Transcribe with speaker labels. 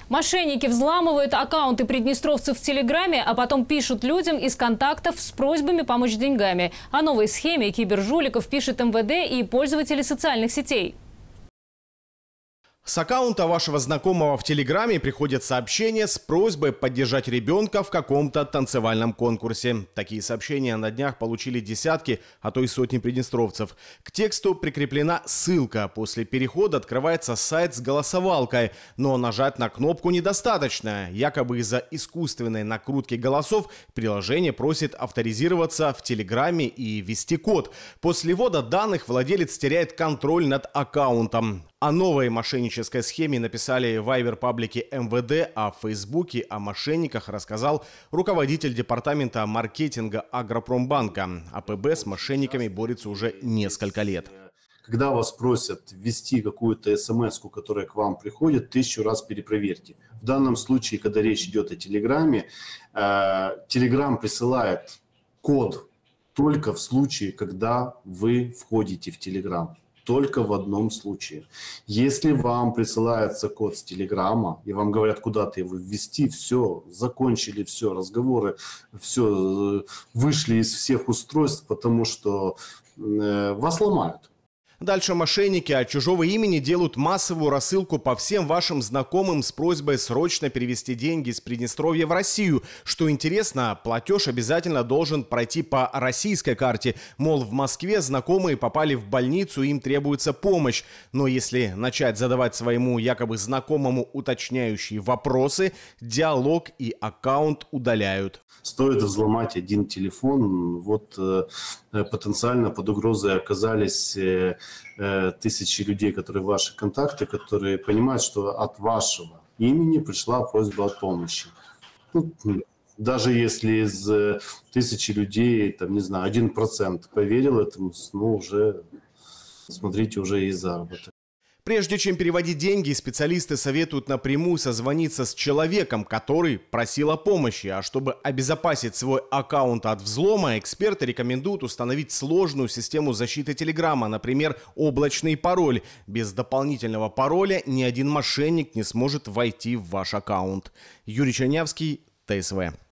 Speaker 1: Мошенники взламывают аккаунты приднестровцев в Телеграме, а потом пишут людям из контактов с просьбами помочь деньгами. О новой схеме кибержуликов пишет МВД и пользователи социальных сетей.
Speaker 2: С аккаунта вашего знакомого в Телеграме приходят сообщения с просьбой поддержать ребенка в каком-то танцевальном конкурсе. Такие сообщения на днях получили десятки, а то и сотни приднестровцев. К тексту прикреплена ссылка. После перехода открывается сайт с голосовалкой. Но нажать на кнопку недостаточно. Якобы из-за искусственной накрутки голосов приложение просит авторизироваться в Телеграме и ввести код. После ввода данных владелец теряет контроль над аккаунтом. О новой мошеннической схеме написали в Вайбер-паблике МВД, а в Фейсбуке о мошенниках рассказал руководитель департамента маркетинга Агропромбанка. АПБ с мошенниками борется уже несколько лет.
Speaker 3: Когда вас просят ввести какую-то смс-ку, которая к вам приходит, 1000 раз перепроверьте. В данном случае, когда речь идет о Телеграме, Телеграм присылает код только в случае, когда вы входите в Телеграм. Только в одном случае. Если вам присылается код с Телеграма, и вам говорят куда-то его ввести, все, закончили все, разговоры, все, вышли из всех устройств, потому что вас ломают.
Speaker 2: Дальше мошенники от чужого имени делают массовую рассылку по всем вашим знакомым с просьбой срочно перевести деньги с Приднестровья в Россию. Что интересно, платеж обязательно должен пройти по российской карте. Мол, в Москве знакомые попали в больницу, им требуется помощь. Но если начать задавать своему якобы знакомому уточняющие вопросы, диалог и аккаунт удаляют.
Speaker 3: Стоит взломать один телефон, вот потенциально под угрозой оказались тысячи людей, которые ваши контакты, которые понимают, что от вашего имени пришла просьба о помощи. Ну, даже если из 1000 людей, там, не знаю, 1% поверил этому, ну, уже, смотрите, уже и заработок.
Speaker 2: Прежде чем переводить деньги, специалисты советуют напрямую созвониться с человеком, который просил о помощи. А чтобы обезопасить свой аккаунт от взлома, эксперты рекомендуют установить сложную систему защиты Телеграма, например, облачный пароль. Без дополнительного пароля ни один мошенник не сможет войти в ваш аккаунт. Юрий Чернявский, ТСВ.